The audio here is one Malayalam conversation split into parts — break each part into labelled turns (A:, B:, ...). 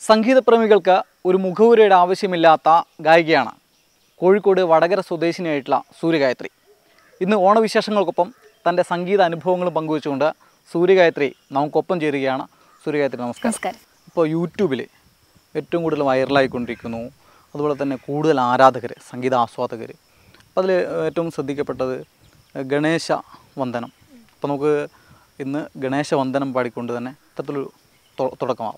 A: സംഗീതപ്രേമികൾക്ക് ഒരു മുഖവുരയുടെ ആവശ്യമില്ലാത്ത ഗായികയാണ് കോഴിക്കോട് വടകര സ്വദേശിനിയായിട്ടുള്ള സൂര്യഗായത്രി. ഇന്ന് ഓണവിശേഷങ്ങൾക്കൊപ്പം തൻ്റെ സംഗീത അനുഭവങ്ങളും പങ്കുവെച്ചുകൊണ്ട് സൂര്യഗായത്രി നമുക്കൊപ്പം ചേരുകയാണ്. സൂര്യഗായത്രി നമസ്കാരം. ഇപ്പോൾ യൂട്യൂബിൽ ഏറ്റവും കൂടുതൽ വൈറലായിക്കൊണ്ടിരിക്കുന്നു, അതുപോലെ തന്നെ കൂടുതൽ ആരാധകർ, സംഗീത ആസ്വാദകർ. അപ്പോൾ അതിൽ ഏറ്റവും ശ്രദ്ധിക്കപ്പെട്ടത് ഗണേശ വന്ദനം. അപ്പോൾ നമുക്ക് ഇന്ന് ഗണേശ വന്ദനം പാടിക്കൊണ്ട് തന്നെ ഇത്തരത്തിലൊരു തുടക്കമാവും.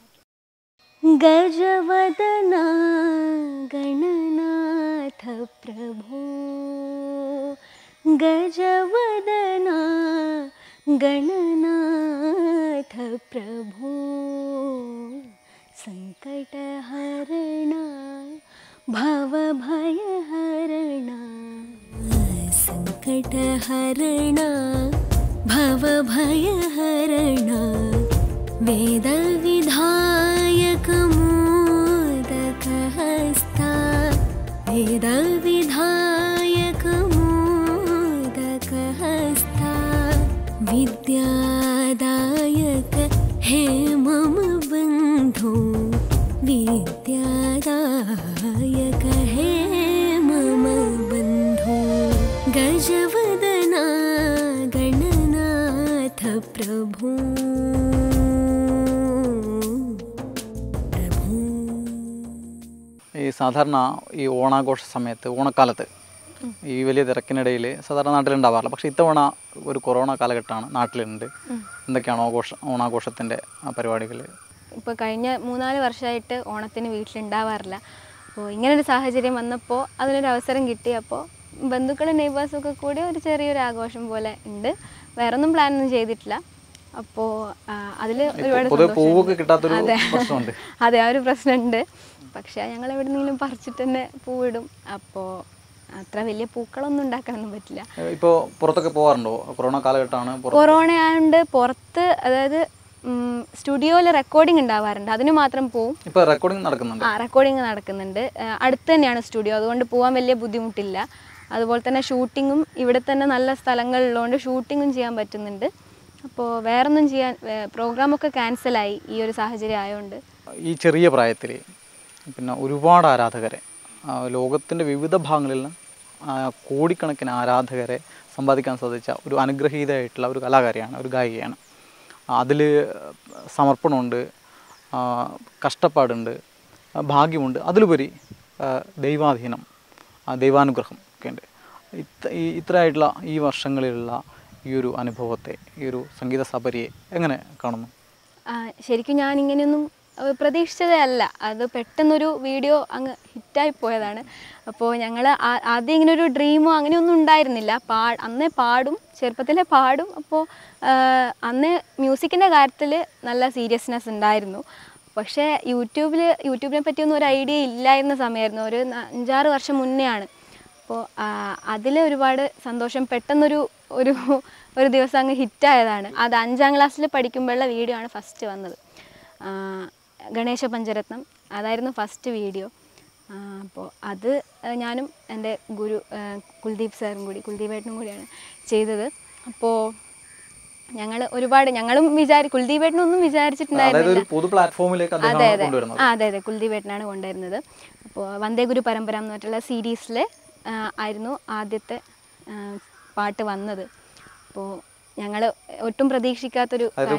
B: गजवदना गणनाथ प्रभो, गजवदना गणनाथ प्रभो, संकटहरणा भवभयहरणा, संकटहरणा भवभयहरणा, वेदविधायक मोदकहस्ता, वेदविधायक मोदकहस्ता, विद्यादायक हे मम बन्धो, विद्यादायक हे मम बन्धो, गजवदना गणनाथ प्रभो.
A: ഈ സാധാരണ ഈ ഓണാഘോഷ സമയത്ത്, ഓണക്കാലത്ത് ഈ വലിയ തിരക്കിനിടയിൽ സാധാരണ നാട്ടിലുണ്ടാവാറില്ല. പക്ഷേ ഇത്തവണ ഒരു കൊറോണ കാലഘട്ടമാണ്, നാട്ടിലുണ്ട്. എന്തൊക്കെയാണ് ഓണാഘോഷത്തിൻ്റെ പരിപാടികൾ?
B: ഇപ്പോൾ കഴിഞ്ഞ 3-4 വർഷമായിട്ട് ഓണത്തിന് വീട്ടിലുണ്ടാവാറില്ല. അപ്പോൾ ഇങ്ങനൊരു സാഹചര്യം വന്നപ്പോൾ അതിനൊരു അവസരം കിട്ടി. അപ്പോൾ ബന്ധുക്കളും നെയ്ബേഴ്സും ഒക്കെ കൂടി ഒരു ചെറിയൊരു ആഘോഷം പോലെ ഉണ്ട്. വേറൊന്നും പ്ലാനൊന്നും ചെയ്തിട്ടില്ല. അപ്പോൾ അതിൽ ഒരുപാട് അതെ, ആ ഒരു പ്രശ്നമുണ്ട്. പക്ഷേ ഞങ്ങൾ എവിടെന്നെങ്കിലും പറിച്ചിട്ട് തന്നെ പൂവിടും. അപ്പോൾ അത്ര വലിയ പൂക്കളൊന്നും ഉണ്ടാക്കാനൊന്നും പറ്റില്ല.
A: ഇപ്പോൾ പുറത്തൊക്കെ പോകാറുണ്ടോ? കൊറോണ കാലഘട്ടമാണ്,
B: കൊറോണ ആയതുകൊണ്ട് പുറത്ത്, അതായത് സ്റ്റുഡിയോയിൽ റെക്കോർഡിംഗ് ഉണ്ടാവാറുണ്ട്, അതിന് മാത്രം പോവും.
A: ഇപ്പോൾ റെക്കോർഡിംഗ് നടക്കുന്നുണ്ട്.
B: റെക്കോർഡിംഗ് നടക്കുന്നുണ്ട്. അടുത്ത് തന്നെയാണ് സ്റ്റുഡിയോ, അതുകൊണ്ട് പോകാൻ വലിയ ബുദ്ധിമുട്ടില്ല. അതുപോലെ തന്നെ ഷൂട്ടിങ്ങും ഇവിടെ തന്നെ നല്ല സ്ഥലങ്ങളിലുള്ളതുകൊണ്ട് ഷൂട്ടിങ്ങും ചെയ്യാൻ പറ്റുന്നുണ്ട്. അപ്പോൾ വേറൊന്നും ചെയ്യാൻ, പ്രോഗ്രാമൊക്കെ ക്യാൻസലായി ഈ ഒരു സാഹചര്യം ആയതുകൊണ്ട്.
A: ഈ ചെറിയ പ്രായത്തിൽ പിന്നെ ഒരുപാട് ആരാധകരെ, ലോകത്തിൻ്റെ വിവിധ ഭാഗങ്ങളിൽ നിന്ന് കോടിക്കണക്കിന് ആരാധകരെ സമ്പാദിക്കാൻ സാധിച്ച ഒരു അനുഗ്രഹീതയായിട്ടുള്ള ഒരു കലാകാരിയാണ്, ഒരു ഗായികയാണ്. അതിൽ സമർപ്പണമുണ്ട്, കഷ്ടപ്പാടുണ്ട്, ഭാഗ്യമുണ്ട്, അതിലുപരി ദൈവാധീനം, ദൈവാനുഗ്രഹം ഒക്കെ ഉണ്ട്. ഇത്രയായിട്ടുള്ള ഈ വർഷങ്ങളിലുള്ള ഈ ഒരു അനുഭവത്തെ, ഈ ഒരു സംഗീത സബരിയെ എങ്ങനെ കാണുന്നു?
B: ശരിക്കും ഞാൻ ഇങ്ങനെയൊന്നും പ്രതീക്ഷിച്ചതേ അല്ല. അത് പെട്ടെന്നൊരു വീഡിയോ അങ്ങ് ഹിറ്റായി പോയതാണ്. അപ്പോൾ ഞങ്ങൾ ആദ്യം ഇങ്ങനൊരു ഡ്രീമോ അങ്ങനെയൊന്നും ഉണ്ടായിരുന്നില്ല. അന്നേ പാടും, ചെറുപ്പത്തിലെ പാടും. അപ്പോൾ അന്ന് മ്യൂസിക്കിൻ്റെ കാര്യത്തിൽ നല്ല സീരിയസ്നെസ് ഉണ്ടായിരുന്നു. പക്ഷേ യൂട്യൂബിനെ പറ്റിയൊന്നും ഒരു ഐഡിയ ഇല്ലായിരുന്ന സമയമായിരുന്നു, ഒരു 5-6 വർഷം മുന്നേ ആണ്. അപ്പോൾ അതിൽ ഒരുപാട് സന്തോഷം. പെട്ടെന്നൊരു ഒരു ദിവസം അങ്ങ് ഹിറ്റായതാണ്. അത് 5ാം ക്ലാസ്സിൽ പഠിക്കുമ്പോഴുള്ള വീഡിയോ ആണ് ഫസ്റ്റ് വന്നത്. ഗണേശ പഞ്ചരത്നം അതായിരുന്നു ഫസ്റ്റ് വീഡിയോ. അപ്പോൾ അത് ഞാനും എൻ്റെ ഗുരു കുൽദീപ് കുൽദീപേട്ടനും കൂടിയാണ് ചെയ്തത്. അപ്പോൾ ഞങ്ങളും കുൽദീപേട്ടനൊന്നും വിചാരിച്ചിട്ടുണ്ടായിരുന്നില്ല. അതെ, കുൽദീപേട്ടനാണ് കൊണ്ടുവരുന്നത്. അപ്പോൾ വന്ദേ ഗുരു പരമ്പര എന്ന് പറഞ്ഞിട്ടുള്ള സീരീസിൽ ആയിരുന്നു ആദ്യത്തെ പാട്ട് വന്നത്. അപ്പോൾ ഞങ്ങൾ ഒട്ടും പ്രതീക്ഷിക്കാത്തൊരു
A: അതെ,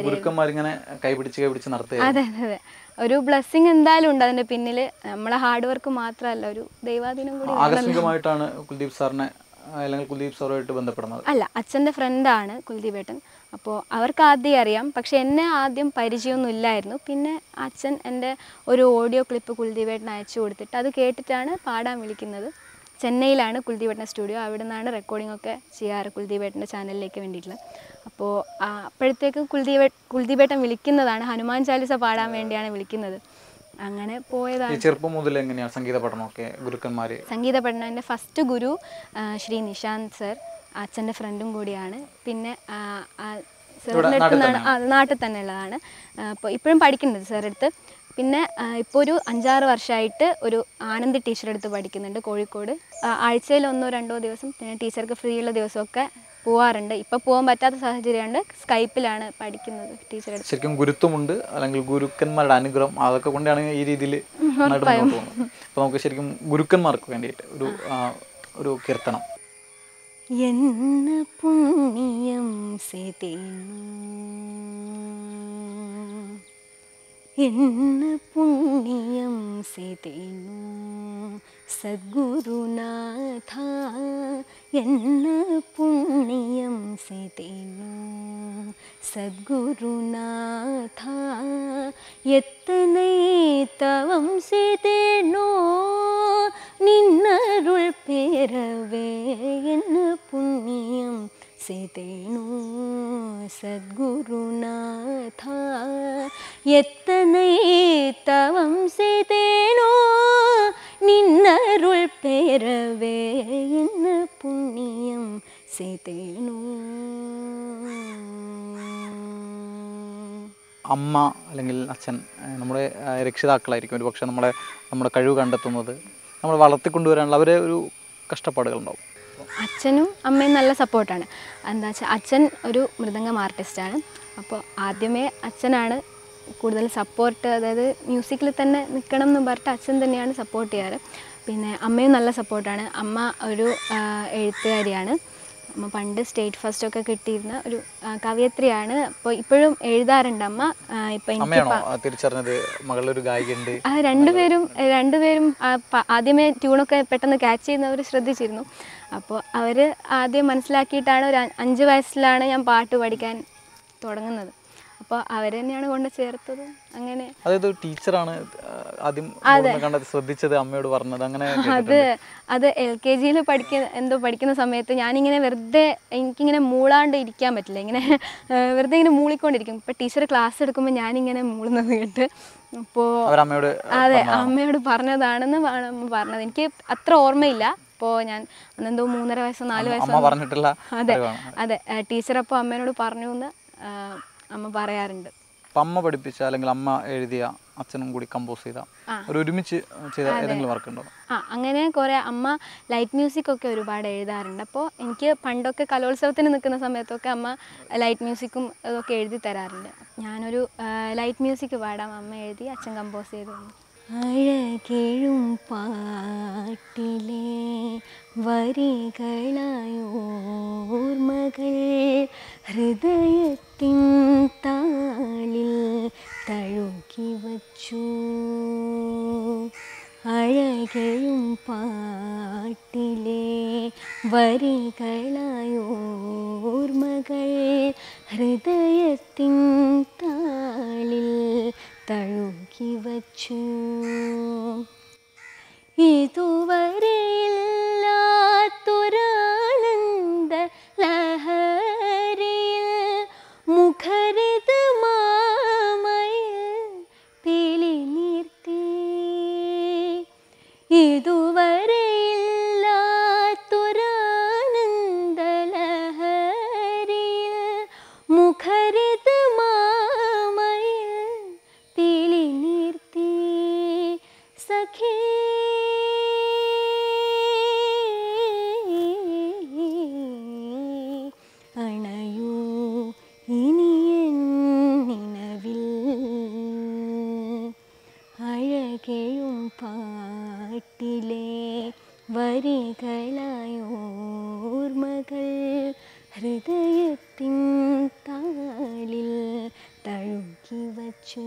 B: ഒരു ബ്ലെസ്സിങ് എന്തായാലും ഉണ്ട് അതിൻ്റെ പിന്നിൽ. നമ്മളെ ഹാർഡ് വർക്ക് മാത്രമല്ല, ഒരു ദൈവാധീനം കൂടി.
A: ആകസ്മികമായിട്ടാണ് കുൽദീപ് സാറിനെ അല്ലെങ്കിൽ കുൽദീപ് സാറുമായിട്ട് ബന്ധപ്പെടുന്നത്?
B: അല്ല, അച്ഛൻ്റെ ഫ്രണ്ടാണ് കുൽദീപേട്ടൻ. അപ്പോൾ അവർക്ക് ആദ്യം അറിയാം, പക്ഷെ എന്നെ ആദ്യം പരിചയമൊന്നും ഇല്ലായിരുന്നു. പിന്നെ അച്ഛൻ എൻ്റെ ഒരു ഓഡിയോ ക്ലിപ്പ് കുൽദീപേട്ടൻ അയച്ചു കൊടുത്തിട്ട് അത് കേട്ടിട്ടാണ് പാടാൻ വിളിക്കുന്നത്. ചെന്നൈയിലാണ് കുൽദീപേട്ടൻ്റെ സ്റ്റുഡിയോ, അവിടെ നിന്നാണ് റെക്കോർഡിംഗ് ഒക്കെ ചെയ്യാറ് കുൽദീപേട്ടൻ്റെ ചാനലിലേക്ക് വേണ്ടിയിട്ടുള്ള. അപ്പോൾ അപ്പോഴത്തേക്ക് കുൽദീപേട്ടൻ വിളിക്കുന്നതാണ്, ഹനുമാൻ ചാലിസ പാടാൻ വേണ്ടിയാണ് വിളിക്കുന്നത്. അങ്ങനെ പോയതാണ്.
A: ചെറുപ്പം മുതൽ എങ്ങനെയാണ് സംഗീത പഠനമൊക്കെ? ഗുരുക്കന്മാർ?
B: സംഗീത പഠനം എൻ്റെ ഫസ്റ്റ് ഗുരു ശ്രീ നിശാന്ത് സർ, അച്ഛൻ്റെ ഫ്രണ്ടും കൂടിയാണ്. പിന്നെ സാറിൻ്റെ അടുത്ത് നാട്ടിൽ തന്നെ ഉള്ളതാണ്. അപ്പോൾ ഇപ്പോഴും പഠിക്കുന്നുണ്ട് സാറിൻ്റെ അടുത്ത്. പിന്നെ ഇപ്പോൾ ഒരു 5-6 വർഷമായിട്ട് ഒരു ആനന്ദി ടീച്ചറെ അടുത്ത് പഠിക്കുന്നുണ്ട് കോഴിക്കോട്. ആഴ്ചയിൽ 1-2 ദിവസം, പിന്നെ ടീച്ചർക്ക് ഫ്രീ ഉള്ള ദിവസമൊക്കെ പോവാറുണ്ട്. ഇപ്പോൾ പോകാൻ പറ്റാത്ത സാഹചര്യമുണ്ട്. സ്കൈപ്പിലാണ് പഠിക്കുന്നത് ടീച്ചറുടെ.
A: ശരിക്കും ഗുരുത്വമുണ്ട്, അല്ലെങ്കിൽ ഗുരുക്കന്മാരുടെ അനുഗ്രഹം അതൊക്കെ കൊണ്ടാണ് ഈ രീതിയിൽ മുന്നോട്ട് പോകുന്നത്. അപ്പോൾ നമുക്ക് ശരിക്കും ഗുരുക്കന്മാർക്ക് വേണ്ടിയിട്ട് ഒരു കീർത്തനം.
B: എന്ന പുണ്യം സേതേനു എന്ന പുണ്യം സേതേനു സദ്ഗുരുനാഥ എന്ന പുണ്യം സേതേനു സദ്ഗുരുനാഥ എത്തனை தவம் செய்தேனோ நின்னருள் பேரவே என்ன புண்ணியம் செய்தேனோ சத்குருநாத எத்தனை தவம் செய்தேனோ நின்னருள் பேரவே என்ன புண்ணியம் செய்தேனோ.
A: അമ്മ അല്ലെങ്കിൽ അച്ഛൻ നമ്മുടെ രക്ഷിതാക്കളായിരിക്കും ഒരു പക്ഷേ നമ്മുടെ കഴിവ് കണ്ടെത്തുന്നത്, നമ്മൾ വളർത്തിക്കൊണ്ടുവരാനുള്ള അവരെ ഒരു കഷ്ടപ്പാടുകളുണ്ടാവും.
B: അച്ഛനും അമ്മയും നല്ല സപ്പോർട്ടാണ്. എന്താ വെച്ചാൽ അച്ഛൻ ഒരു മൃദംഗം ആർട്ടിസ്റ്റാണ്. അപ്പോൾ ആദ്യമേ അച്ഛനാണ് കൂടുതൽ സപ്പോർട്ട്, അതായത് മ്യൂസിക്കിൽ തന്നെ നിൽക്കണം എന്ന് പറഞ്ഞിട്ട് അച്ഛൻ തന്നെയാണ് സപ്പോർട്ട് ചെയ്യാറ്. പിന്നെ അമ്മയും നല്ല സപ്പോർട്ടാണ്. അമ്മ ഒരു എഴുത്തുകാരിയാണ്. അമ്മ പണ്ട് സ്റ്റേറ്റ് ഫസ്റ്റൊക്കെ കിട്ടിയിരുന്ന ഒരു കവയത്രിയാണ്. അപ്പോൾ ഇപ്പോഴും എഴുതാറുണ്ട് അമ്മ. ഇപ്പം
A: തിരിച്ചറിഞ്ഞത് മകളൊരു ഗായികയുണ്ട്.
B: രണ്ടുപേരും ആദ്യമേ ട്യൂണൊക്കെ പെട്ടെന്ന് ക്യാച്ച് ചെയ്യുന്നവർ ശ്രദ്ധിച്ചിരുന്നു. അപ്പോൾ അവർ ആദ്യം മനസ്സിലാക്കിയിട്ടാണ് ഒരു 5 വയസ്സിലാണ് ഞാൻ പാട്ട് പഠിക്കാൻ തുടങ്ങുന്നത്. അപ്പോൾ അവർ തന്നെയാണ് കൊണ്ട് ചേർത്തത്. അങ്ങനെ
A: അതായത് ടീച്ചറാണ് ആദ്യം കണ്ടത്, ശ്രദ്ധിച്ചത്, അമ്മയോട് പറഞ്ഞത്, അങ്ങനെ
B: അത് LKGയിൽ പഠിക്കുന്ന സമയത്ത് ഞാനിങ്ങനെ വെറുതെ എനിക്കിങ്ങനെ മൂളാണ്ട് ഇരിക്കാൻ പറ്റില്ല. ഇങ്ങനെ വെറുതെ ഇങ്ങനെ മൂളിക്കൊണ്ടിരിക്കും. ഇപ്പോൾ ടീച്ചർ ക്ലാസ് എടുക്കുമ്പോൾ ഞാനിങ്ങനെ മൂളുന്നത് കേട്ട് അപ്പോൾ അതെ അമ്മയോട് പറഞ്ഞതാണെന്ന് അമ്മ പറഞ്ഞത്. എനിക്ക് അത്ര ഓർമ്മയില്ല. അപ്പോൾ ഞാൻ അന്നെന്തോ 3.5 വയസ്സോ 4 വയസ്സോ അതെ ടീച്ചർ അപ്പോൾ അമ്മേനോട് പറഞ്ഞു എന്ന് അമ്മ പറയാറുണ്ട്.
A: അമ്മ പഠിപ്പിച്ച അല്ലെങ്കിൽ അമ്മ എഴുതിയ അച്ഛനും കൂടി കമ്പോസ് ചെയ്ത ഒരുമിച്ച് ചെയ്ത ഏതെങ്കിലും വർക്ക് ഉണ്ടോ?
B: അങ്ങനെ കുറേ അമ്മ ലൈറ്റ് മ്യൂസിക് ഒക്കെ ഒരുപാട് എഴുതാറുണ്ട്. അപ്പോൾ എനിക്ക് പണ്ടൊക്കെ കലോത്സവത്തിന് നിൽക്കുന്ന സമയത്തൊക്കെ അമ്മ ലൈറ്റ് മ്യൂസിക്കും ഇതൊക്കെ എഴുതി തരാറുണ്ട്. ഞാനൊരു ലൈറ്റ് മ്യൂസിക് പാടാം, അമ്മ എഴുതി അച്ഛൻ കമ്പോസ് ചെയ്തു. അഴകെഴും പാട്ടിലെ വരികളായോർമകൾ ഹൃദയത്തിൻ താളിൽ തഴുകി വച്ചു. അഴകെഴും പാട്ടിലെ വരികളായോർമകൾ ഹൃദയത്തിൻ താളിൽ തഴുകി വച്ചു. ഇതുവരെയില്ലാത്തൊരാനന്ദ ലഹരിയിൽ മുഖരിതമാമയിൽ പിളി നിർത്തി. ഇതുവരെയില്ലാത്തൊരാനന്ദ ലഹരിയിൽ മുഖരിതമാമയിൽ പിളി നിർത്തി. സഖി അണയൂ ഇനിയൻ നിലവിൽ. അഴകെഴും പാട്ടിലെ വരികളായോർമകൾ ഹൃദയത്തിൻ താളിൽ തഴുകി വച്ചു.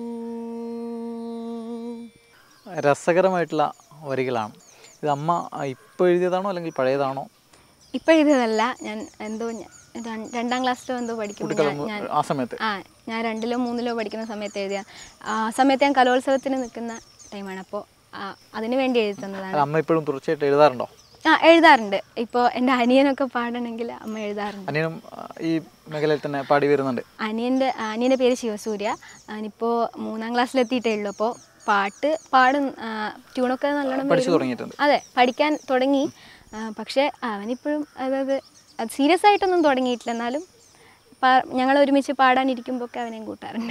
A: രസകരമായിട്ടുള്ള വരികളാണ്. ഇത് അമ്മ ഇപ്പോൾ എഴുതിയതാണോ അല്ലെങ്കിൽ പഴയതാണോ?
B: ഇപ്പോൾ എഴുതിയതല്ല. ഞാൻ എന്തോ 2ാം ക്ലാസ്സിലോ എന്തോ പഠിക്കുമ്പോൾ
A: ആ സമയത്ത്
B: ഞാൻ 2ലോ 3ലോ പഠിക്കുന്ന സമയത്ത് എഴുതിയ. ആ സമയത്ത് ഞാൻ കലോത്സവത്തിന് നിൽക്കുന്ന ടൈമാണ്. അപ്പോൾ അതിന് വേണ്ടി എഴുതി തന്നതാണ്.
A: അമ്മ ഇപ്പോഴും തുടർച്ചയായിട്ട് എഴുതാറുണ്ടോ?
B: എഴുതാറുണ്ട്. ഇപ്പോൾ എൻ്റെ അനിയനൊക്കെ പാടണമെങ്കിൽ അമ്മ എഴുതാറുണ്ട്.
A: അനിയനും ഈ മേഖലയിൽ തന്നെ പാടി വരുന്നുണ്ട്.
B: അനിയൻ്റെ പേര് ശിവസൂര്യ. ഞാനിപ്പോൾ 3ാം ക്ലാസ്സിലെത്തിയിട്ടേ ഉള്ളൂ. അപ്പോൾ പാടും ട്യൂണൊക്കെ നല്ലോണം
A: പഠിച്ചു തുടങ്ങിയിട്ടുണ്ട്.
B: അതെ പഠിക്കാൻ തുടങ്ങി. പക്ഷേ അവനിപ്പോഴും അതായത് അത് സീരിയസ് ആയിട്ടൊന്നും തുടങ്ങിയിട്ടില്ല. എന്നാലും ഞങ്ങൾ ഒരുമിച്ച് പാടാനിരിക്കുമ്പോൾ ഒക്കെ അവനെയും കൂട്ടാറുണ്ട്.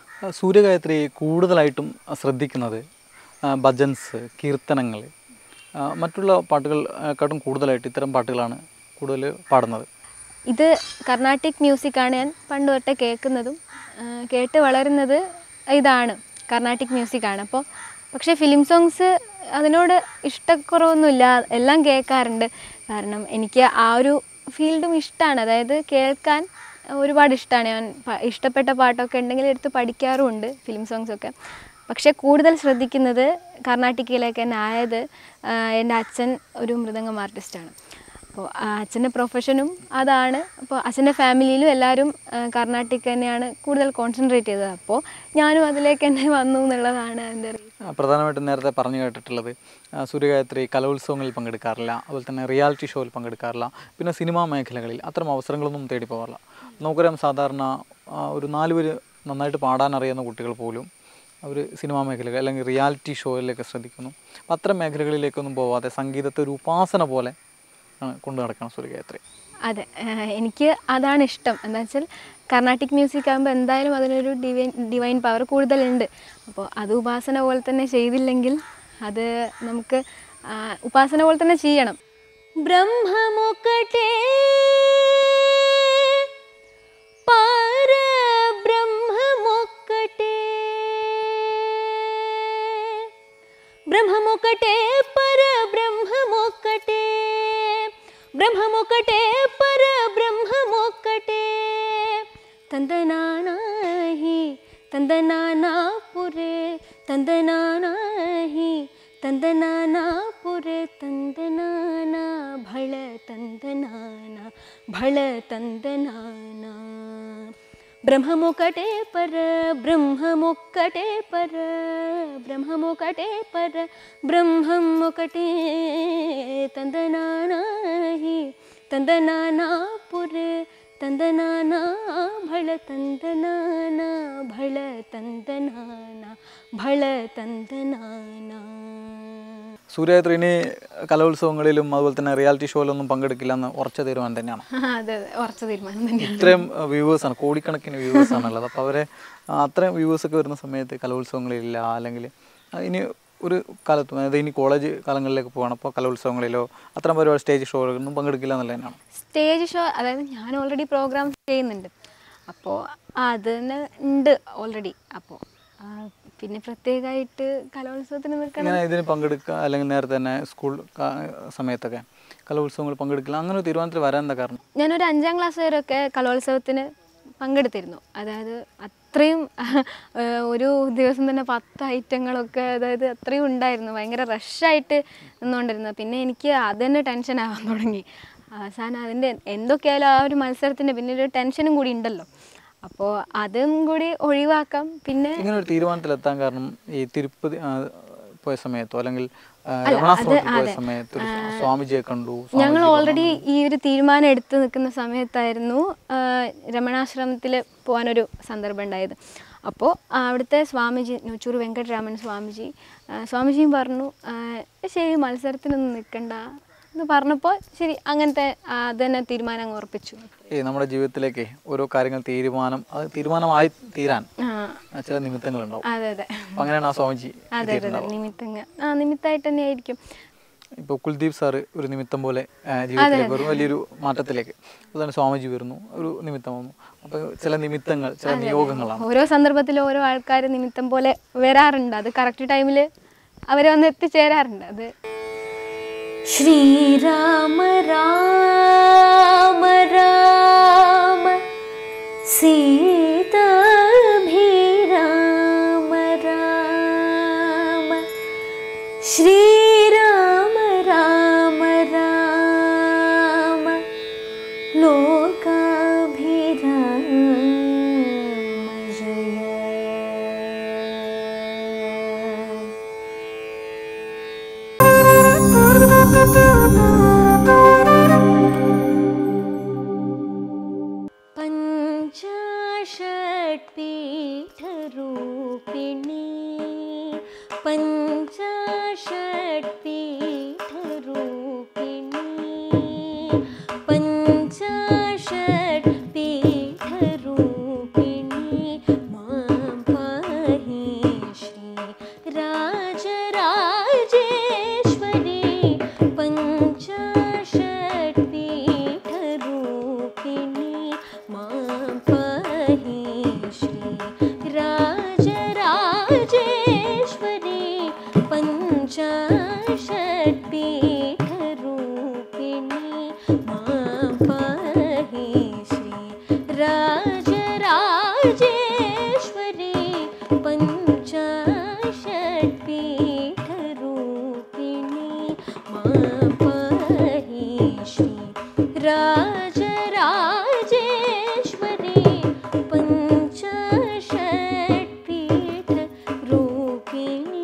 A: സൂര്യഗായത്രി കൂടുതലായിട്ടും ശ്രദ്ധിക്കുന്നത് ഭജൻസ്, കീർത്തനങ്ങൾ, മറ്റുള്ള പാട്ടുകൾക്കാട്ടും കൂടുതലായിട്ട് ഇത്തരം പാട്ടുകളാണ് കൂടുതൽ പാടുന്നത്.
B: ഇത് കർണാട്ടിക് മ്യൂസിക്കാണ് ഞാൻ പണ്ട് തൊട്ടേ കേൾക്കുന്നതും കേട്ട് വളരുന്നത് ഇതാണ് കർണാട്ടിക് മ്യൂസിക്കാണ്. അപ്പോൾ പക്ഷേ ഫിലിം സോങ്സ് അതിനോട് ഇഷ്ടക്കുറവൊന്നുമില്ല, എല്ലാം കേൾക്കാറുണ്ട്. കാരണം എനിക്ക് ആ ഒരു ഫീൽഡും ഇഷ്ടമാണ്, അതായത് കേൾക്കാൻ ഒരുപാട് ഇഷ്ടമാണ്. ഞാൻ ഇഷ്ടപ്പെട്ട പാട്ടൊക്കെ ഉണ്ടെങ്കിൽ എടുത്ത് പഠിക്കാറുമുണ്ട് ഫിലിം സോങ്സൊക്കെ. പക്ഷേ കൂടുതൽ ശ്രദ്ധിക്കുന്നത് കർണാട്ടിക്കിലേക്ക് തന്നെ ആയത് എൻ്റെ അച്ഛൻ ഒരു മൃദംഗം ആർട്ടിസ്റ്റാണ്. അപ്പോൾ അച്ഛൻ്റെ പ്രൊഫഷനും അതാണ്. അപ്പോൾ അച്ഛൻ്റെ ഫാമിലിയിലും എല്ലാവരും കർണാട്ടിക് തന്നെയാണ് കൂടുതൽ കോൺസെൻട്രേറ്റ് ചെയ്തത്. അപ്പോൾ ഞാനും അതിലേക്ക് തന്നെ വന്നു എന്നുള്ളതാണ് എൻ്റെ റീസൺ.
A: പ്രധാനമായിട്ടും നേരത്തെ പറഞ്ഞു കേട്ടിട്ടുള്ളത് സൂര്യഗായത്രി കലോത്സവങ്ങളിൽ പങ്കെടുക്കാറില്ല, അതുപോലെ തന്നെ റിയാലിറ്റി ഷോയിൽ പങ്കെടുക്കാറില്ല, പിന്നെ സിനിമാ മേഖലകളിൽ അത്തരം അവസരങ്ങളൊന്നും തേടി പോകാറില്ല. നമുക്കറിയാം സാധാരണ ഒരു 4 പേര് നന്നായിട്ട് പാടാൻ അറിയുന്ന കുട്ടികൾ പോലും അവർ സിനിമാ മേഖലകൾ അല്ലെങ്കിൽ റിയാലിറ്റി ഷോയിലേക്ക് ശ്രദ്ധിക്കുന്നു. അപ്പോൾ അത്തരം മേഖലകളിലേക്കൊന്നും പോവാതെ സംഗീതത്തെ ഒരു ഉപാസന പോലെ കൊണ്ടു നടക്കണം സൂര്യഗായത്രി.
B: അതെ, എനിക്ക് അതാണ് ഇഷ്ടം. എന്താ വെച്ചാൽ കർണാട്ടിക് മ്യൂസിക് ആകുമ്പോൾ എന്തായാലും അതിനൊരു ഡിവൈൻ പവർ കൂടുതലുണ്ട്. അപ്പോൾ അത് ഉപാസന പോലെ തന്നെ ചെയ്തില്ലെങ്കിൽ അത് നമുക്ക് ഉപാസന പോലെ തന്നെ ചെയ്യണം. ബ്രഹ്മമൊക്കട്ടെ പരബ്രഹ്മമൊക്കട്ടെ, ബ്രഹ്മമൊക്കട്ടെ പരബ്രഹ്മമൊക്കട്ടെ, ബ്രഹ്മമൊക്കട്ടെ പരബ്രഹ്മമൊക്കട്ടെ, തന്ദനാനാഹി തന്ദനാനാപുരേ, തന്ദനാനാഹി തന്ദനാനാപുരേ, തന്ദനാനാ ഭള തന്ദനാനാ ഭള തന്ദനാനാ, ಬ್ರಹ್ಮಮೊಕಟೆ ಪರ ಬ್ರಹ್ಮಮೊಕ್ಕಟೆ ಪರ ಬ್ರಹ್ಮಮೊಕಟೆ ಪರ ಬ್ರಹ್ಮಮೊಕಟೆ, ತಂದನಾನಾಹಿ ತಂದನಾನಾಪುರೆ, ತಂದನಾನಾ ಭಳ ತಂದನಾನಾ ಭಳ ತಂದನಾನಾ ഭള തന്ദനാന.
A: സൂര്യഗായത്രി ഇനി കലോത്സവങ്ങളിലും അതുപോലെ തന്നെ റിയാലിറ്റി ഷോയിലൊന്നും പങ്കെടുക്കില്ല എന്ന് ഉറച്ച തീരുമാനം തന്നെയാണ്?
B: അതെ, ഉറച്ച തീരുമാനം തന്നെയാണ്.
A: ഇത്രയും വ്യൂവേഴ്സാണ്, കോടിക്കണക്കിന് വ്യൂവേഴ്സാണുള്ളത്. അപ്പോൾ അവരെ അത്രയും വ്യൂവേഴ്സൊക്കെ വരുന്ന സമയത്ത് കലോത്സവങ്ങളിലില്ല, അല്ലെങ്കിൽ ഇനി ഒരു കാലത്തും, അതായത് ഇനി കോളേജ് കാലങ്ങളിലേക്ക് പോകണം, അപ്പോൾ കലോത്സവങ്ങളിലോ അത്തരം പരിപാടി സ്റ്റേജ് ഷോകളൊന്നും പങ്കെടുക്കില്ല എന്നുള്ളത് തന്നെയാണ്?
B: സ്റ്റേജ് ഷോ, അതായത് ഞാൻ ഓൾറെഡി പ്രോഗ്രാം ചെയ്യുന്നുണ്ട്, അപ്പോൾ അതിന് ഉണ്ട് ഓൾറെഡി. അപ്പോൾ പിന്നെ പ്രത്യേകമായിട്ട് കലോത്സവത്തിന് നിൽക്കണം
A: ഇങ്ങനെ ഇതിന് പങ്കെടുക്കുക, അല്ലെങ്കിൽ നേരത്തെ തന്നെ സ്കൂൾ സമയത്തൊക്കെ കലോത്സവങ്ങൾ പങ്കെടുക്കില്ല, അങ്ങനെ ഒരു തീരുമാനത്തിൽ വരാൻ എന്താ കാരണം?
B: ഞാനൊരു 5ാം ക്ലാസ് വരെയൊക്കെ കലോത്സവത്തിന് പങ്കെടുത്തിരുന്നു. അതായത് അത്രയും ഒരു ദിവസം തന്നെ 10 ഐറ്റങ്ങളൊക്കെ, അതായത് അത്രയും ഉണ്ടായിരുന്നു. ഭയങ്കര റഷായിട്ട് നിന്നുകൊണ്ടിരുന്നു. പിന്നെ എനിക്ക് അത് തന്നെ ടെൻഷൻ ആവാൻ തുടങ്ങി. അവസാനം അതിൻ്റെ എന്തൊക്കെയായാലും ആ ഒരു മത്സരത്തിൻ്റെ പിന്നെ ഒരു ടെൻഷനും കൂടി ഉണ്ടല്ലോ, അപ്പോൾ അതും കൂടി ഒഴിവാക്കാം. പിന്നെ
A: ഇങ്ങനെ ഒരു തീരുമാനത്തിലെത്താൻ കാരണം ഈ തിരുപ്പതി പോയ സമയത്തോ അല്ലെങ്കിൽ സമയത്ത് സ്വാമിജിയെ കണ്ടു?
B: ഞങ്ങൾ ഓൾറെഡി ഈ ഒരു തീരുമാനം എടുത്ത് നിൽക്കുന്ന സമയത്തായിരുന്നു രമണാശ്രമത്തിൽ പോകാനൊരു സന്ദർഭം ഉണ്ടായത്. അപ്പോൾ അവിടുത്തെ സ്വാമിജി, നൂച്ചൂർ വെങ്കട്ടരാമൻ സ്വാമിജിയും പറഞ്ഞു, ശരി മത്സരത്തിനൊന്നും നിൽക്കണ്ട എന്ന് പറഞ്ഞപ്പോൾ ശരി, അങ്ങനത്തെ അത് തന്നെ തീരുമാനം അങ്ങ് ഉറപ്പിച്ചു.
A: നമ്മുടെ ജീവിതത്തിലേക്ക് ഓരോ കാര്യങ്ങൾ തീരുമാനമായി തീരാൻ ചില നിമിത്തങ്ങളുണ്ടാവും.
B: അതെ അതെ,
A: അങ്ങനെയാണ് ആ സ്വാമിജി.
B: അതെ അതെ, നിമിത്തങ്ങൾ നിമിത്തമായിട്ട് തന്നെ ആയിരിക്കും.
A: ഇപ്പോൾ കുൽദീപ് സാറ് ഒരു നിമിത്തം പോലെ ജീവിതത്തിലേക്ക് വരും, വലിയൊരു മാറ്റത്തിലേക്ക്. അതുകൊണ്ട് സ്വാമിജി വരുന്നു, ഒരു നിമിത്തം വന്നു. അപ്പോൾ ചില നിമിത്തങ്ങൾ, ചില നിയോഗങ്ങളാണ്.
B: ഓരോ സന്ദർഭത്തിൽ ഓരോ ആൾക്കാർ നിമിത്തം പോലെ വരാറുണ്ട്. അത് കറക്റ്റ് ടൈമിൽ അവർ വന്ന് എത്തിച്ചേരാറുണ്ട്. അത് ശ്രീരാമ രാമ രാമ സീതാഭിരാമ രാമ, ശ്രീരാമ രാമ രാമ ലോകാഭിരാമ ജയ.
C: मां पाहि श्री राजराजेश्वरी पंचाशत्पीठरूपिणी मां पाहि श्री राजराजेश्वरी पंचाशत्पीठरूपिणी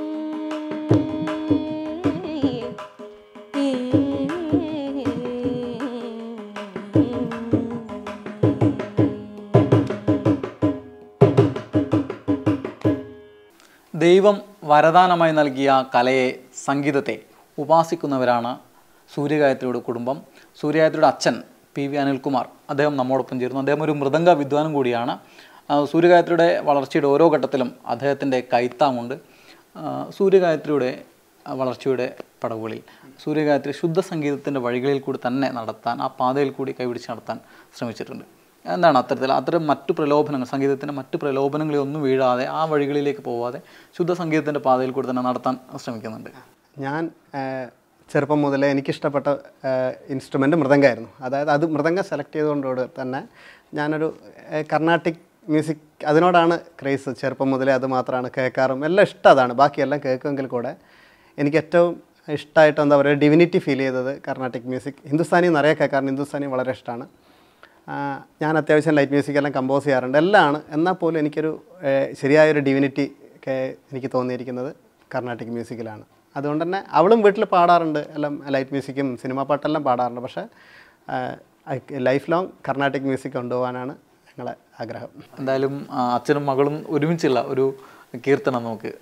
A: ദൈവം വരദാനമായി നൽകിയ കലയെ, സംഗീതത്തെ ഉപാസിക്കുന്നവരാണ് സൂര്യഗായത്രിയുടെ കുടുംബം. സൂര്യഗായത്രിയുടെ അച്ഛൻ PV അനിൽകുമാർ, അദ്ദേഹം നമ്മോടൊപ്പം ചേരുന്നു. അദ്ദേഹം ഒരു മൃദംഗ വിദ്വാനും കൂടിയാണ്. സൂര്യഗായത്രിയുടെ വളർച്ചയുടെ ഓരോ ഘട്ടത്തിലും അദ്ദേഹത്തിൻ്റെ കൈത്താമുണ്ട്. സൂര്യഗായത്രിയുടെ വളർച്ചയുടെ പടവുകളിൽ സൂര്യഗായത്രി ശുദ്ധ സംഗീതത്തിൻ്റെ വഴികളിൽ കൂടി തന്നെ നടത്താൻ, ആ പാതയിൽ കൂടി കൈപിടിച്ച് നടത്താൻ ശ്രമിച്ചിട്ടുണ്ട്. എന്താണ് അത്തരം മറ്റു പ്രലോഭനങ്ങൾ, സംഗീതത്തിൻ്റെ മറ്റു പ്രലോഭനങ്ങളിൽ ഒന്നും വീഴാതെ ആ വഴികളിലേക്ക് പോവാതെ ശുദ്ധ സംഗീതത്തിൻ്റെ പാതയിൽ കൂടി തന്നെ നടത്താൻ ശ്രമിക്കുന്നുണ്ട്?
D: ഞാൻ ചെറുപ്പം മുതലേ എനിക്കിഷ്ടപ്പെട്ട ഇൻസ്ട്രുമെൻ്റ് മൃദംഗമായിരുന്നു. അതായത് അത് മൃദംഗം സെലക്ട് ചെയ്തുകൊണ്ടോട് തന്നെ ഞാനൊരു കർണാട്ടിക് മ്യൂസിക്, അതിനോടാണ് ക്രേസ്. ചെറുപ്പം മുതലേ അത് മാത്രമാണ് കേൾക്കാറും, എല്ലാം ഇഷ്ടം അതാണ്. ബാക്കിയെല്ലാം കേൾക്കുമെങ്കിൽ കൂടെ എനിക്ക് ഏറ്റവും ഇഷ്ടമായിട്ട് എന്താ പറയുക, ഡിവിനിറ്റി ഫീൽ ചെയ്തത് കർണാട്ടിക് മ്യൂസിക്. ഹിന്ദുസ്ഥാനി നിറയെ കേൾക്കാറുണ്ട്, ഹിന്ദുസ്ഥാനി വളരെ ഇഷ്ടമാണ്. ഞാൻ അത്യാവശ്യം ലൈറ്റ് മ്യൂസിക്കെല്ലാം കമ്പോസ് ചെയ്യാറുണ്ട്, എല്ലാമാണ്. എന്നാൽ പോലും എനിക്കൊരു ശരിയായൊരു ഡിവിനിറ്റി എനിക്ക് തോന്നിയിരിക്കുന്നത് കർണാട്ടിക് മ്യൂസിക്കിലാണ്. അതുകൊണ്ട് തന്നെ അവളും വീട്ടിൽ പാടാറുണ്ട്, എല്ലാം ലൈറ്റ് മ്യൂസിക്കും സിനിമാ പാട്ടെല്ലാം പാടാറുണ്ട്. പക്ഷേ ലൈഫ് ലോങ് കർണാട്ടിക് മ്യൂസിക് കൊണ്ടുപോകാനാണ് ഞങ്ങളെ ആഗ്രഹം.
A: എന്തായാലും അച്ഛനും മകളും ഒരുമിച്ചുള്ള ഒരു കീർത്തനം നമുക്ക്.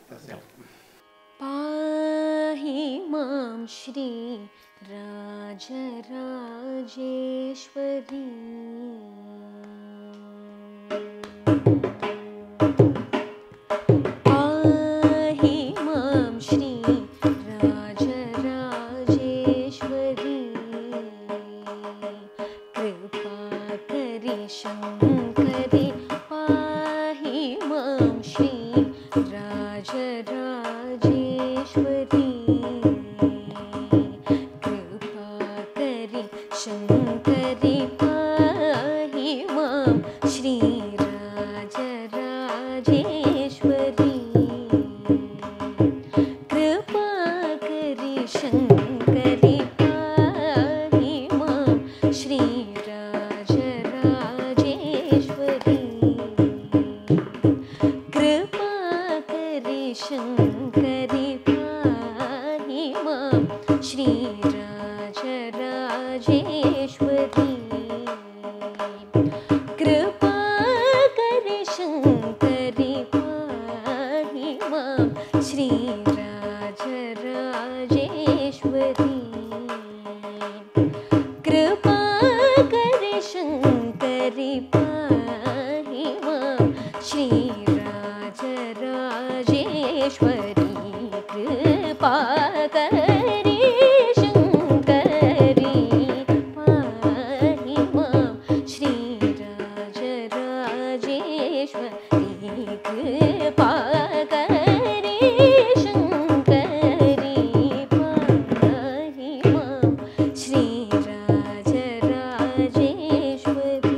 C: പാഹി മാം ശ്രീ രാജരാജേശ്വരി പാഹി മാം ശ്രീ രാജരാജേശ്വരി കൃപാകരി ശങ്കരി പാഹി മാം ശ്രീ രാജരാജേശ്വരി കൃപാകരി ശങ്കരി പാഹി മാം ശ്രീ രാജരാജേശ്വരി കൃപാകരി ശങ്കരി പാഹി മാം ശ്രീ രാജരാജേശ്വരി കൃപാകരി ശങ്കരി പാഹി മാം ശ്രീ രാജരാജേശ്വരി കൃപാകരി ശങ്കരി പാഹി മാം ശ്രീ രാജരാജേശ്വരി കൃപാകരി ശങ്കരി പാഹി മാം ശ്രീ രാജരാജേശ്വരി കൃപാകരി ശങ്കരി പാഹി മാം ശ്രീ രാജരാജേശ്വരി കൃപാകരി ശങ്കരി പാഹി മാം ശ്രീ രാജരാജേശ്വരി.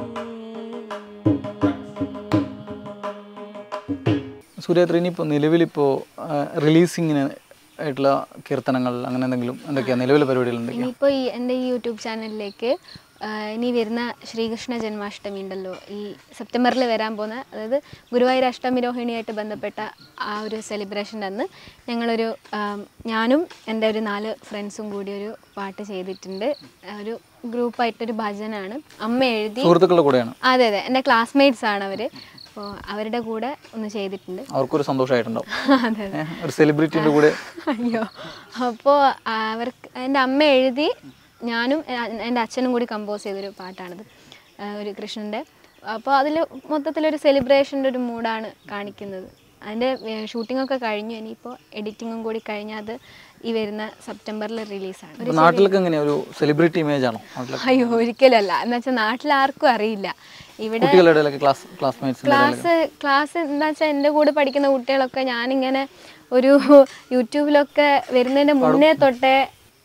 A: സൂര്യഗായത്രി ഇനിയിപ്പോൾ നിലവിലിപ്പോൾ റിലീസിങ്ങിന് ആയിട്ടുള്ള കീർത്തനങ്ങൾ അങ്ങനെ എന്തൊക്കെയാണ് നിലവിലെ പരിപാടികൾ?
B: ഇനിയിപ്പോൾ എൻ്റെ ഈ യൂട്യൂബ് ചാനലിലേക്ക് ഇനി വരുന്ന ശ്രീകൃഷ്ണ ജന്മാഷ്ടമി ഉണ്ടല്ലോ, ഈ സെപ്റ്റംബറിൽ വരാൻ പോകുന്ന, അതായത് ഗുരുവായൂർ അഷ്ടമി രോഹിണിയായിട്ട് ബന്ധപ്പെട്ട ആ ഒരു സെലിബ്രേഷൻ്റെ അന്ന് ഞങ്ങളൊരു ഞാനും എൻ്റെ ഒരു 4 ഫ്രണ്ട്സും കൂടി ഒരു പാട്ട് ചെയ്തിട്ടുണ്ട്. ഒരു ഗ്രൂപ്പായിട്ടൊരു ഭജനാണ്. അമ്മ എഴുതി,
A: സുഹൃത്തുക്കളുടെ കൂടെയാണ്.
B: അതെ അതെ, എൻ്റെ ക്ലാസ്മേറ്റ്സ് ആണ് അവർ. അപ്പോൾ അവരുടെ കൂടെ ഒന്ന് ചെയ്തിട്ടുണ്ട്.
A: അവർക്കൊരു സന്തോഷമായിട്ടുണ്ടാവും.
B: അതെ അതെ,
A: ഒരു സെലിബ്രിറ്റിയുടെ കൂടെ.
B: അയ്യോ, അപ്പോൾ അവർക്ക് എൻ്റെ അമ്മ എഴുതി, ഞാനും എൻ്റെ അച്ഛനും കൂടി കമ്പോസ് ചെയ്തൊരു പാട്ടാണിത്, ഒരു കൃഷ്ണൻ്റെ. അപ്പോൾ അതിൽ മൊത്തത്തിലൊരു സെലിബ്രേഷൻ്റെ ഒരു മൂഡാണ് കാണിക്കുന്നത്. അതിൻ്റെ ഷൂട്ടിങ്ങൊക്കെ കഴിഞ്ഞു, ഇനിയിപ്പോൾ എഡിറ്റിങ്ങും കൂടി കഴിഞ്ഞാൽ അത് ഈ വരുന്ന സെപ്റ്റംബറിൽ റിലീസാണ്.
A: നാട്ടിലൊക്കെ എങ്ങനെയാ, ഒരു സെലിബ്രിറ്റി ഇമേജ് ആണോ?
B: അയ്യോ, ഒരിക്കലല്ല. എന്ന് വെച്ചാൽ നാട്ടിൽ ആർക്കും അറിയില്ല. ഇവിടെ ക്ലാസ് എന്താ വെച്ചാൽ എൻ്റെ കൂടെ പഠിക്കുന്ന കുട്ടികളൊക്കെ ഞാനിങ്ങനെ ഒരു യൂട്യൂബിലൊക്കെ വരുന്നതിൻ്റെ മുന്നേ തൊട്ടേ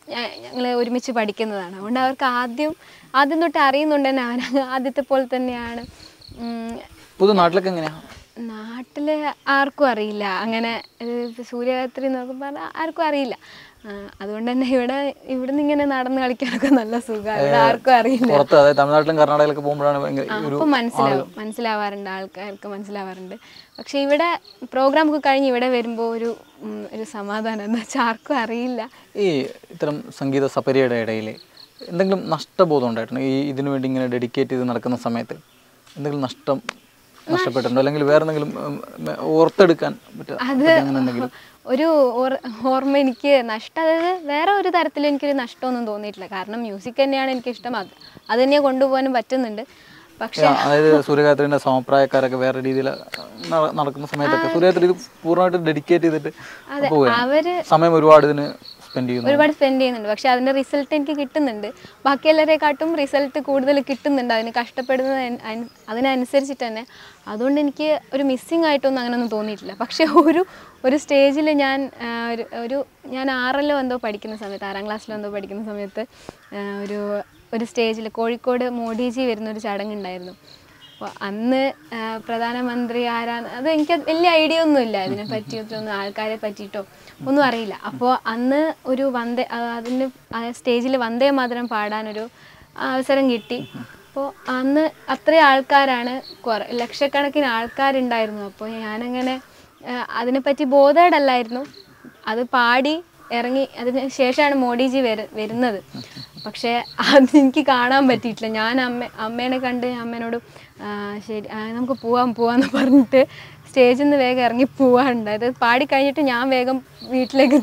B: ഞങ്ങൾ ഒരുമിച്ച് പഠിക്കുന്നതാണ്. അതുകൊണ്ട് അവർക്ക് ആദ്യം തൊട്ട് അറിയുന്നുണ്ട് തന്നെ അവൻ ആദ്യത്തെ പോലെ തന്നെയാണ്.
A: നാട്ടിലൊക്കെ എങ്ങനെയാണ്?
B: നാട്ടിൽ ആർക്കും അറിയില്ല അങ്ങനെ സൂര്യഗായത്രി എന്നൊക്കെ പറഞ്ഞാൽ ആർക്കും അറിയില്ല. അതുകൊണ്ട് തന്നെ ഇവിടുന്ന് ഇങ്ങനെ നടന്ന് കളിക്കാനൊക്കെ നല്ല സുഖമാണ്. ഇവിടെ ആർക്കും അറിയില്ല.
A: തമിഴ്നാട്ടിലും കർണാടകയിലൊക്കെ പോകുമ്പോഴാണ്
B: അപ്പം മനസ്സിലാവാറുണ്ട്, ആൾക്കാർക്ക് മനസ്സിലാവാറുണ്ട്. പക്ഷെ ഇവിടെ പ്രോഗ്രാം ഒക്കെ കഴിഞ്ഞ് ഇവിടെ വരുമ്പോൾ ഒരു സമാധാനം എന്ന് വെച്ചാൽ ആർക്കും അറിയില്ല.
A: ഈ ഇത്തരം സംഗീത സപര്യയുടെ ഇടയിൽ എന്തെങ്കിലും നഷ്ടബോധം ഉണ്ടായിട്ടുണ്ട്? ഇതിനു വേണ്ടി ഇങ്ങനെ ഡെഡിക്കേറ്റ് ചെയ്ത് നടക്കുന്ന സമയത്ത് എന്തെങ്കിലും നഷ്ടപ്പെട്ടിട്ടുണ്ടോ? അല്ലെങ്കിൽ വേറെ എന്തെങ്കിലും ഓർത്തെടുക്കാൻ പറ്റുക?
B: ഒരു ഓർമ്മ എനിക്ക് അതായത് വേറെ ഒരു തരത്തിലും എനിക്കൊരു നഷ്ടമൊന്നും തോന്നിയിട്ടില്ല. കാരണം മ്യൂസിക് തന്നെയാണ് എനിക്കിഷ്ടം, അത് തന്നെയാണ് കൊണ്ടുപോകാനും പറ്റുന്നുണ്ട്. പക്ഷേ
A: അതായത് സൂര്യഗായത്രിൻ്റെ സമപ്രായക്കാരൊക്കെ വേറെ രീതിയിൽ നടക്കുന്ന സമയത്തൊക്കെ സൂര്യഗായത്രി ഇത് പൂർണ്ണമായിട്ട് ഡെഡിക്കേറ്റ് ചെയ്തിട്ട് സമയം ഒരുപാട് ഇതിന്
B: സ്പെൻഡ് ചെയ്യുന്നുണ്ട്. പക്ഷെ അതിൻ്റെ റിസൾട്ട് എനിക്ക് കിട്ടുന്നുണ്ട്. ബാക്കി എല്ലാവരെക്കാട്ടും റിസൾട്ട് കൂടുതൽ കിട്ടുന്നുണ്ട് അതിന് കഷ്ടപ്പെടുന്നത് അതിനനുസരിച്ചിട്ട് തന്നെ. അതുകൊണ്ട് എനിക്ക് ഒരു മിസ്സിങ് ആയിട്ടൊന്നും അങ്ങനെയൊന്നും തോന്നിയിട്ടില്ല. പക്ഷേ ഒരു സ്റ്റേജിൽ ഞാൻ 6-ലോ എന്തോ പഠിക്കുന്ന സമയത്ത്, 6-ാം ക്ലാസ്സിലോ എന്തോ പഠിക്കുന്ന സമയത്ത് ഒരു സ്റ്റേജിൽ കോഴിക്കോട് മോഡിജി വരുന്നൊരു ചടങ്ങുണ്ടായിരുന്നു. അപ്പോൾ അന്ന് പ്രധാനമന്ത്രി ആരാണ് അത് എനിക്ക് വലിയ ഐഡിയ ഒന്നുമില്ല, അതിനെ പറ്റിയിട്ടൊന്നും ആൾക്കാരെ പറ്റിയിട്ടോ ഒന്നും അറിയില്ല. അപ്പോൾ അന്ന് അതിന് സ്റ്റേജിൽ വന്ദേ മാതരം പാടാനൊരു അവസരം കിട്ടി. അപ്പോൾ അന്ന് അത്രയും ആൾക്കാരാണ്, ലക്ഷക്കണക്കിന് ആൾക്കാരുണ്ടായിരുന്നു. അപ്പോൾ ഞാനങ്ങനെ അതിനെപ്പറ്റി ബോധേഡല്ലായിരുന്നു. അത് പാടി ഇറങ്ങി അതിന് ശേഷമാണ് മോഡിജി വരുന്നത്. പക്ഷേ അതെനിക്ക് കാണാൻ പറ്റിയിട്ടില്ല. ഞാൻ അമ്മേനെ കണ്ട് അമ്മേനോട് ശരി നമുക്ക് പോവാന്ന് പറഞ്ഞിട്ട് സ്റ്റേജിൽ നിന്ന് വേഗം ഇറങ്ങി പോവാനുണ്ടായത്. പാടി കഴിഞ്ഞിട്ട് ഞാൻ വേഗം വീട്ടിലേക്ക്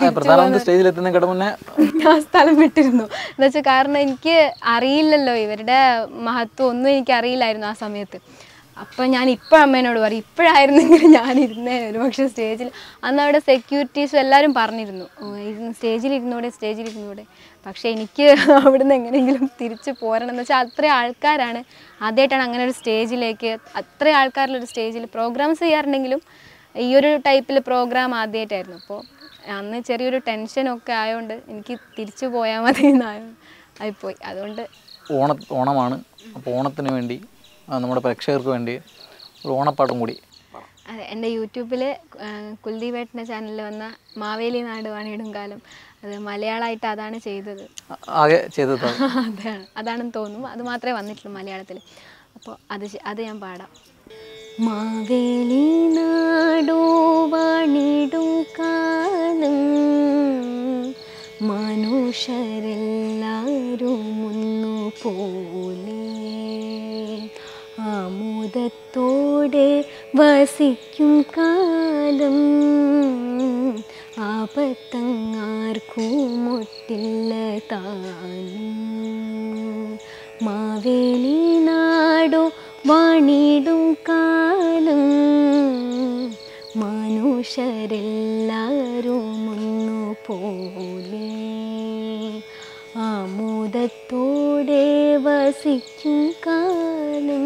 B: ഞാൻ സ്ഥലം വിട്ടിരുന്നു. എന്ന് വെച്ചാൽ കാരണം എനിക്ക് അറിയില്ലല്ലോ ഇവരുടെ മഹത്വം ഒന്നും എനിക്ക് അറിയില്ലായിരുന്നു ആ സമയത്ത്. അപ്പം ഞാൻ ഇപ്പോൾ അമ്മേനോട് പറയും, ഇപ്പോഴായിരുന്നെങ്കിൽ ഞാൻ ഇരുന്നേനെ ഒരു പക്ഷേ സ്റ്റേജിൽ. അന്ന് അവിടെ സെക്യൂരിറ്റീസും എല്ലാവരും പറഞ്ഞിരുന്നു സ്റ്റേജിലിരുന്നൂടെ. പക്ഷേ എനിക്ക് അവിടുന്ന് എങ്ങനെയെങ്കിലും തിരിച്ച് പോരണം എന്ന് വെച്ചാൽ അത്രയും ആൾക്കാരാണ്. ആദ്യമായിട്ടാണ് അങ്ങനെ ഒരു സ്റ്റേജിലേക്ക് അത്രയും ആൾക്കാരുള്ളൊരു സ്റ്റേജിൽ പ്രോഗ്രാംസ് ചെയ്യാറുണ്ടെങ്കിലും ഈ ഒരു ടൈപ്പിൽ പ്രോഗ്രാം ആദ്യമായിട്ടായിരുന്നു. അപ്പോൾ അന്ന് ചെറിയൊരു ടെൻഷനൊക്കെ ആയതുകൊണ്ട് എനിക്ക് തിരിച്ചു പോയാൽ മതി ആയിപ്പോയി. അതുകൊണ്ട്
A: ഓണമാണ്. അപ്പോൾ ഓണത്തിന് വേണ്ടി നമ്മുടെ പ്രേക്ഷകർക്ക് വേണ്ടി ഒരു ഓണപ്പാട്ടും കൂടി.
B: അതെ, എൻ്റെ യൂട്യൂബിൽ കുൽദീപേട്ടൻ്റെ ചാനലിൽ വന്ന മാവേലി നാട് വാണിടും കാലം, അത് മലയാളമായിട്ട് അതാണ് ചെയ്തത്. അതാണെന്ന് തോന്നുന്നു. അത് മാത്രമേ വന്നിട്ടുള്ളൂ മലയാളത്തിൽ. അപ്പോൾ അത് ഞാൻ പാടാം. മാവേലി നാടോ വാണിടും കാലം മനുഷ്യരെല്ലാരും ഒന്നുപോലെ ആമോദത്തോടെ വസിക്കും കാലം ആപത്തങ്ങാർക്കുമൊട്ടില്ല താനും. മാവേലി നാടോ വാണിടും കാലം മനുഷ്യരെല്ലാരും ഒന്നുപോലെ ആമോദത്തോടെ വസിക്കും കാലം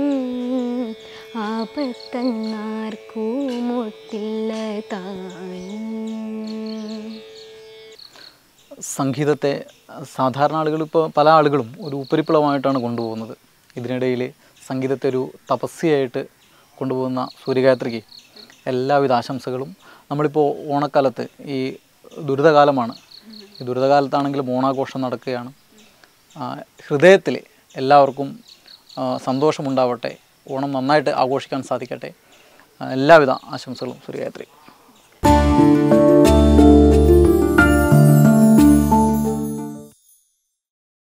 B: ആപത്തങ്ങാർക്കുമൊട്ടില്ല താനും.
A: സംഗീതത്തെ സാധാരണ ആളുകൾ ഇപ്പോൾ പല ആളുകളും ഒരു ഉപരിപ്ലവമായിട്ടാണ് കൊണ്ടുപോകുന്നത്. ഇതിനിടയിൽ സംഗീതത്തെ ഒരു തപസ്യയായിട്ട് കൊണ്ടുപോകുന്ന സൂര്യഗായത്രിക്ക് എല്ലാവിധ ആശംസകളും. നമ്മളിപ്പോൾ ഓണക്കാലത്ത് ഈ ദുരിതകാലമാണ്. ഈ ദുരിതകാലത്താണെങ്കിലും ഓണാഘോഷം നടക്കുകയാണ്. ഹൃദയത്തിൽ എല്ലാവർക്കും സന്തോഷമുണ്ടാവട്ടെ, ഓണം നന്നായിട്ട് ആഘോഷിക്കാൻ സാധിക്കട്ടെ. എല്ലാവിധ ആശംസകളും സൂര്യഗായത്രി.